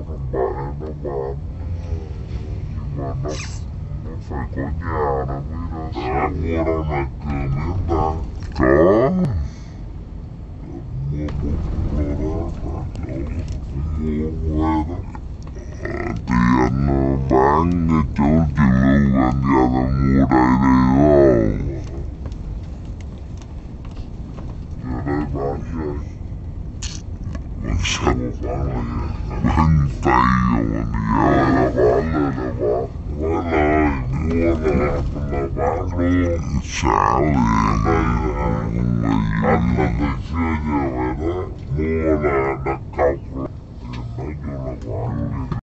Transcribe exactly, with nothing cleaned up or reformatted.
thằng bạn nó bán, nhưng mà nó nó phải có nhà nó mới ra sẽ mua đâu này cửa miếng ta có mua bốn lô đó phải mua quê đó. Tiền bán cái chỗ chị Lưu anh ra ta mua đây đi không? Giờ đây bán gì? Bán xanh bán là bán tay rồi giờ là bán là là bán quá lời mua là là bán luôn xả liền đây là anh là từ xưa giờ vậy đó mua là đặt